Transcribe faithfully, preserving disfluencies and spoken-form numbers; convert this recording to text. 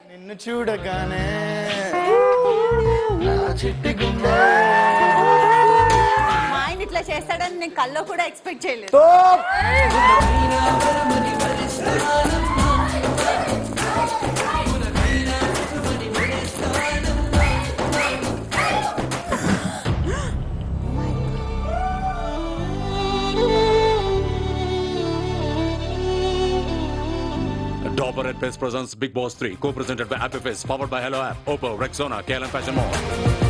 నిన్ను చూడగానే నా చిట్టి గుండె. మా ఆయన ఇట్లా చేస్తాడని నేను కల్లో కూడా ఎక్స్పెక్ట్ చేయలేదు. Dauber Red Face presents Big Boss three, co-presented by Happy Face, powered by Hello App, Oppo, Rexona, K L M Fashion Mall.